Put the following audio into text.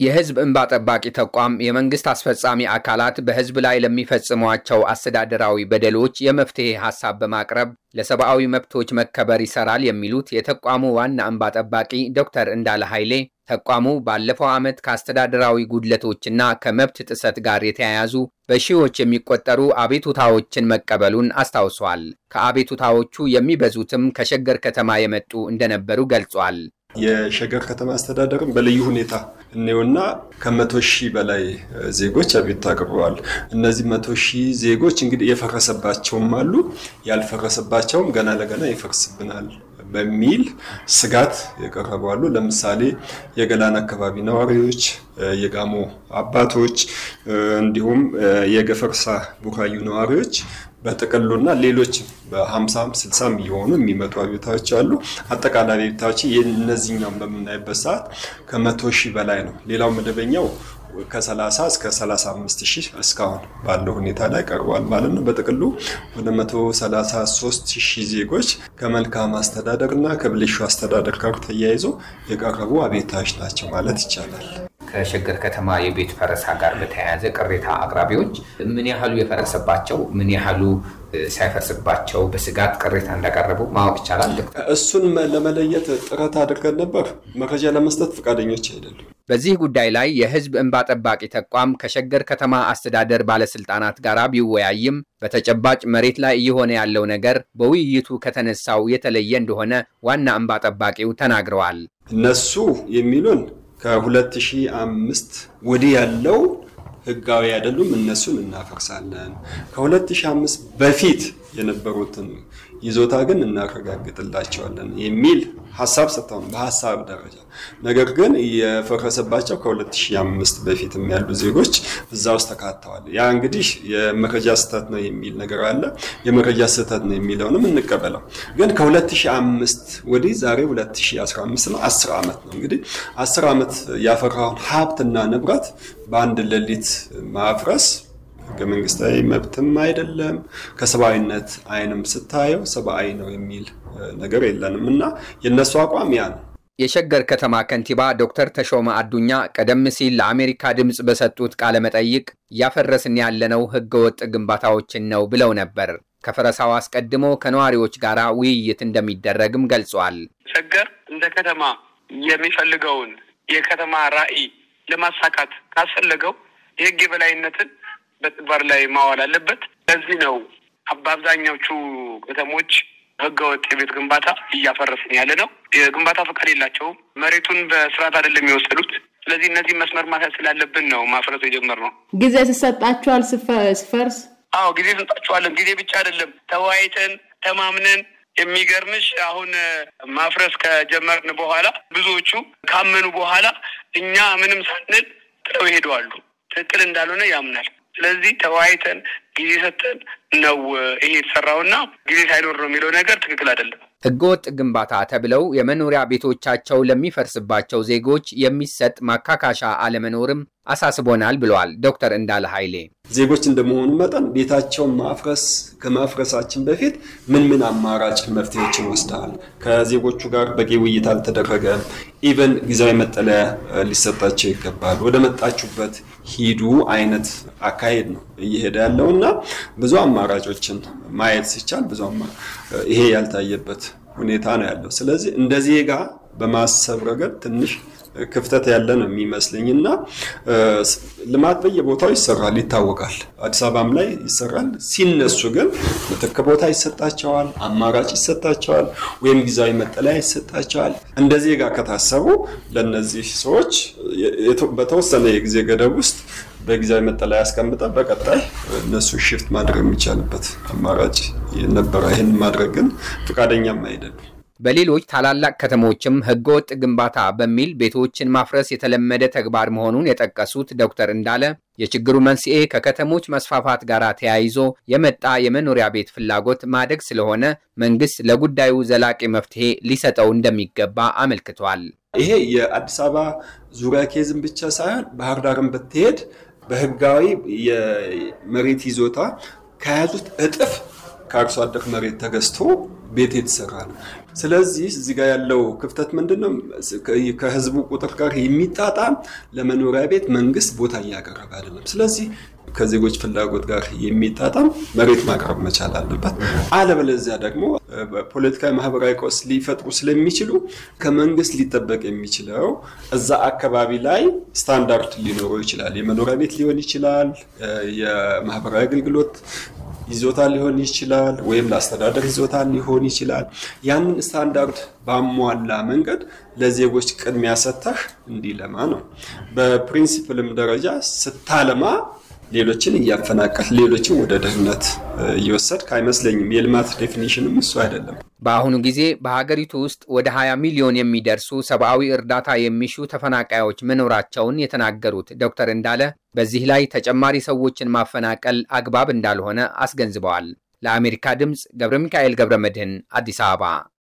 የህዝብ እንባ ጠባቂ ተቋም የመንግስት አስፈጻሚ አካላት በህዝብ ላይ ለሚፈጽሟቸው አስተዳደራዊ በደሎች የመፍትሄ ሐሳብ በማቅረብ ለሰብአዊ መብቶች መከበር ይሰራል የሚሉት የተቋሙ ዋና እንባ ጠባቂ ዶክተር እንዳለ ኃይሌ ተቋሙ ባለፈው ዓመት ከአስተዳደራዊ ጉድለቶችና ከመብት ጥሰት ጋር የተያያዙ በሺዎች የሚቆጠሩ አቤቱታዎችን መቀበሉን አስታውሷል። ከአቤቱታዎቹ የሚበዙትም ከሸገር ከተማ የመጡ እንደነበሩ ገልጿል። የሸገር ከተማ አስተዳደርም በልዩ ሁኔታ እነውና ከ100,000 በላይ ዜጎች አቤቱታ አቅርበዋል። እነዚህ 100,000 ዜጎች እንግዲህ የፈረሰባቸውም አሉ ያልፈረሰባቸውም ገና ለገና ይፈርስብናል በሚል ስጋት የቀረቡ አሉ። ለምሳሌ የገላን አካባቢ ነዋሪዎች፣ የጋሞ አባቶች እንዲሁም የገፈርሳ ቡራዩ ነዋሪዎች በተቀሉና ሌሎች በ50 60 የሆኑ የሚመጡ አቤቱታዎች አሉ። አጠቃላይ አቤቱታዎች የነዚህኛው በመናይበት ሰዓት ከ100,000 በላይ ነው። ሌላው መደበኛው ከ30 እስከ 35,000 እስካሁን ባለው ሁኔታ ላይ ቀርቧል ማለት ነው። በተቀሉ ወደ 133,000 ዜጎች ከመልካም አስተዳደርና ከብልሹ አስተዳደር ጋር ተያይዞ የቀረቡ አቤቱታዎች ናቸው ማለት ይቻላል። ከሸገር ከተማ የቤት ፈረሳ ጋር በተያያዘ ቅሬታ አቅራቢዎች ምን ያህሉ የፈረሰባቸው ምን ያህሉ ሳይፈርስባቸው በስጋት ቅሬታ እንዳቀረቡ ማወቅ ይቻላል? እሱን ለመለየት ጥረት አድርገን ነበር። መረጃ ለመስጠት ፈቃደኞች አይደሉም። በዚህ ጉዳይ ላይ የህዝብ እንባ ጠባቂ ተቋም ከሸገር ከተማ አስተዳደር ባለስልጣናት ጋር ቢወያይም በተጨባጭ መሬት ላይ እየሆነ ያለው ነገር በውይይቱ ከተነሳው የተለየ እንደሆነ ዋና እንባ ጠባቂው ተናግረዋል። እነሱ የሚሉን ከ2005 ወዲህ ያለው ህጋዊ አይደሉም እነሱን እናፈርሳለን። ከ2005 በፊት የነበሩትን ይዞታ ግን እናረጋግጥላቸዋለን የሚል ሐሳብ ሰጥተው በሐሳብ ደረጃ ነገር ግን የፈረሰባቸው ከ2005 በፊትም ያሉ ዜጎች እዛው ተካተዋል። ያ እንግዲህ የመረጃ ስህተት ነው የሚል ነገር አለ። የመረጃ ስህተት ነው የሚለውንም እንቀበለው። ግን ከ2005 ወዲህ ዛሬ 2015 ነው 10 ዓመት ነው። እንግዲህ 10 ዓመት ያፈራውን ሀብትና ንብረት በአንድ ሌሊት ማፍረስ ከመንግስታዊ መብትም አይደለም ከሰብአዊነት አይንም ስታየው ሰብአዊ ነው የሚል ነገር የለንምና የነሱ አቋም ያ ነው። የሸገር ከተማ ከንቲባ ዶክተር ተሾመ አዱኛ ቀደም ሲል ለአሜሪካ ድምጽ በሰጡት ቃለ መጠይቅ ያፈረስን ያለነው ህገወጥ ግንባታዎችን ነው ብለው ነበር። ከፈረሳው አስቀድሞ ከነዋሪዎች ጋር ውይይት እንደሚደረግም ገልጿል። ሸገር እንደ ከተማ የሚፈልገውን የከተማ ራዕይ ለማሳካት ካስፈለገው የህግ የበላይነትን በተግባር ላይ ማዋል አለበት። ለዚህ ነው አብዛኛዎቹ ከተሞች ህገወጥ የቤት ግንባታ እያፈረስን ያለ ነው። የግንባታ ፈቃድ የላቸውም። መሬቱን በስርዓት አይደለም የሚወሰዱት። ስለዚህ እነዚህ መስመር ማሳት ስላለብን ነው ማፍረስ የጀመርነው። ጊዜ ተሰጣቸዋል ስፈርስ? አዎ ጊዜ ተሰጣቸዋል። ጊዜ ብቻ አይደለም ተወያይተን ተማምነን የሚገርምሽ አሁን ማፍረስ ከጀመርን በኋላ ብዙዎቹ ካመኑ በኋላ እኛ ምንም ሳንል ጥለው ይሄዳሉ። ትክክል እንዳልሆነ ያምናል። ስለዚህ ተወያይተን ጊዜ ሰጥተን ነው ይሄ የተሰራውና ጊዜ ሳይኖር ነው የሚለው ነገር ትክክል አይደለም። ህገወጥ ግንባታ ተብለው የመኖሪያ ቤቶቻቸው ለሚፈርስባቸው ዜጎች የሚሰጥ ማካካሻ አለመኖርም አሳስቦናል ብለዋል ዶክተር እንዳለ ኃይሌ። ዜጎች እንደመሆኑ መጠን ቤታቸውን ከማፍረሳችን በፊት ምን አማራጭ መፍትሄዎችን ወስደዋል? ከዜጎቹ ጋር በቂ ውይይት አልተደረገም። ኢቨን ጊዜያዊ መጠለያ ሊሰጣቸው ይገባል። ወደ መጣችሁበት ሂዱ አይነት አካሄድ ነው እየሄደ ያለውና ብዙ አማራጮችን ማየት ሲቻል ብዙ ይሄ ያልታየበት ሁኔታ ነው ያለው። ስለዚህ እንደዚህ ጋር በማሰብ ረገድ ትንሽ ክፍተት ያለ ነው የሚመስልኝና ልማት በየቦታው ይሰራል ይታወቃል። አዲስ አበባም ላይ ይሰራል። ሲነሱ ግን ምትክ ቦታ ይሰጣቸዋል፣ አማራጭ ይሰጣቸዋል፣ ወይም ጊዜያዊ መጠለያ ይሰጣቸዋል። እንደዚህ ጋር ከታሰቡ ለነዚህ ሰዎች በተወሰነ የጊዜ ገደብ ውስጥ በጊዜያዊ መጠለያ ያስቀምጣ በቀጣይ እነሱ ሽፍት ማድረግ የሚቻልበት አማራጭ ነበር። ይሄን ማድረግ ግን ፈቃደኛም አይደሉም። በሌሎች ታላላቅ ከተሞችም ህገወጥ ግንባታ በሚል ቤቶችን ማፍረስ የተለመደ ተግባር መሆኑን የጠቀሱት ዶክተር እንዳለ የችግሩ መንስኤ ከከተሞች መስፋፋት ጋር ተያይዞ የመጣ የመኖሪያ ቤት ፍላጎት ማደግ ስለሆነ መንግስት ለጉዳዩ ዘላቂ መፍትሄ ሊሰጠው እንደሚገባ አመልክቷል። ይሄ የአዲስ አበባ ዙሪያ ኬዝም ብቻ ሳይሆን ባህር ዳርም በተሄድ በህጋዊ የመሬት ይዞታ ከያዙት እጥፍ ከአርሶ አደር መሬት ተገዝቶ ቤት የተሰራ ነው። ስለዚህ እዚህ ጋር ያለው ክፍተት ምንድነው? ከህዝቡ ቁጥር ጋር የሚጣጣም ለመኖሪያ ቤት መንግስት ቦታ እያቀረበ አይደለም። ስለዚህ ከዜጎች ፍላጎት ጋር የሚጣጣም መሬት ማቅረብ መቻል አለበት። አለበለዚያ ደግሞ ፖለቲካዊ ማህበራዊ ቀውስ ሊፈጥሩ ስለሚችሉ ከመንግስት ሊጠበቅ የሚችለው እዛ አካባቢ ላይ ስታንዳርድ ሊኖረው ይችላል። የመኖሪያ ቤት ሊሆን ይችላል፣ የማህበራዊ አገልግሎት ይዞታ ሊሆን ይችላል፣ ወይም ለአስተዳደር ይዞታ ሊሆን ይችላል። ያንን ስታንዳርድ ባሟላ መንገድ ለዜጎች ቅድሚያ ሰጥተህ እንዲለማ ነው። በፕሪንሲፕልም ደረጃ ስታለማ ሌሎችን እያፈናቀል ሌሎችን ወደ ድህነት እየወሰድክ አይመስለኝም። የልማት ዴፊኒሽንም እሱ አይደለም። በአሁኑ ጊዜ በሀገሪቱ ውስጥ ወደ 20 ሚሊዮን የሚደርሱ ሰብአዊ እርዳታ የሚሹ ተፈናቃዮች መኖራቸውን የተናገሩት ዶክተር እንዳለ በዚህ ላይ ተጨማሪ ሰዎችን ማፈናቀል አግባብ እንዳልሆነ አስገንዝበዋል። ለአሜሪካ ድምጽ ገብረ ሚካኤል ገብረ መድህን አዲስ አበባ